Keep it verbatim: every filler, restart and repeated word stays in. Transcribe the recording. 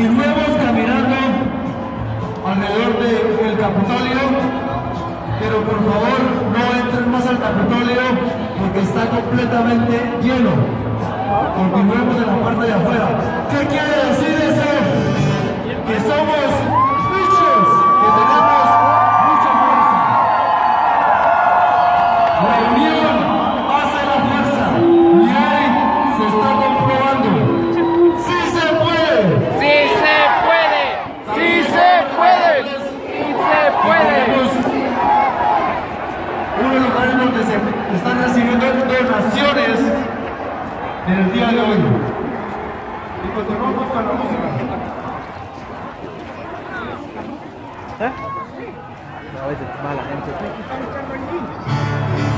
continuemos caminando alrededor del Capitolio, pero por favor no entren más al Capitolio porque está completamente lleno. Continuemos en la parte de afuera. ¿Qué quiere decir eso? Que somos muchos, que tenemos mucha fuerza. La unión hace la fuerza y ahí se está comprobando. ¡Sí se puede! ¡Sí se puede! ¡Sí se puede! ¡Sí se puede! Uno de los lugares donde se están recibiendo donaciones en el día de hoy. Y continuamos con la música. ¿Eh? A veces mala gente.